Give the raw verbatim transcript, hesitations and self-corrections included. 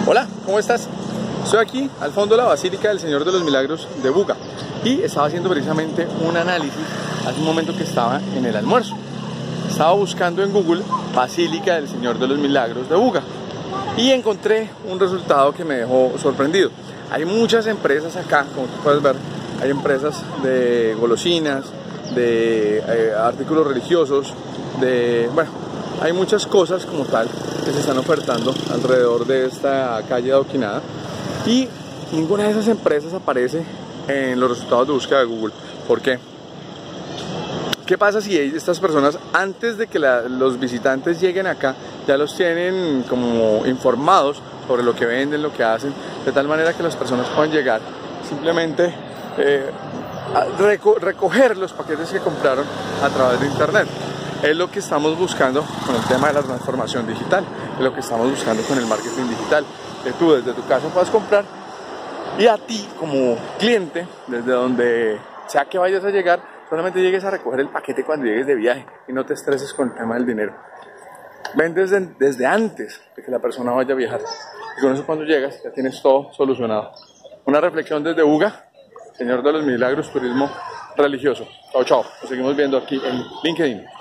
Hola, ¿cómo estás? Estoy aquí al fondo de la Basílica del Señor de los Milagros de Buga y estaba haciendo precisamente un análisis hace un momento que estaba en el almuerzo. Estaba buscando en Google Basílica del Señor de los Milagros de Buga y encontré un resultado que me dejó sorprendido. Hay muchas empresas acá, como tú puedes ver, hay empresas de golosinas, de eh, artículos religiosos, de, bueno, hay muchas cosas como tal que se están ofertando alrededor de esta calle de Adoquinada y ninguna de esas empresas aparece en los resultados de búsqueda de Google. ¿Por qué? ¿Qué pasa si estas personas, antes de que la, los visitantes lleguen acá, ya los tienen como informados sobre lo que venden, lo que hacen, de tal manera que las personas puedan llegar simplemente eh, a reco recoger los paquetes que compraron a través de internet? Es lo que estamos buscando con el tema de la transformación digital, es lo que estamos buscando con el marketing digital, que tú desde tu casa puedas comprar y a ti como cliente, desde donde sea que vayas a llegar, solamente llegues a recoger el paquete cuando llegues de viaje y no te estreses con el tema del dinero. Ven desde, desde antes de que la persona vaya a viajar y con eso cuando llegas ya tienes todo solucionado. Una reflexión desde Buga, Señor de los Milagros, turismo religioso. Chao, chao. Nos seguimos viendo aquí en LinkedIn.